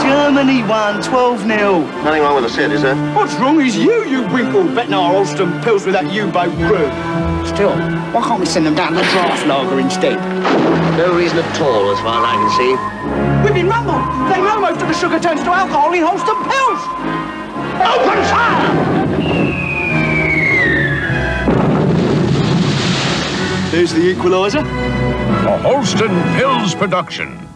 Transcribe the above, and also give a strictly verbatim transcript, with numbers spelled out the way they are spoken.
Germany won twelve nil. Nothing wrong with the set, is there? What's wrong is you, you winkle betting our Holston pills with that U-boat crew. Still, why can't we send them down the draft lager instead? No reason at all, as far as I can see. We've been rumbled. They know most of the sugar turns to alcohol in Holston pills. Open fire! There's the equaliser. A Holston Pills production.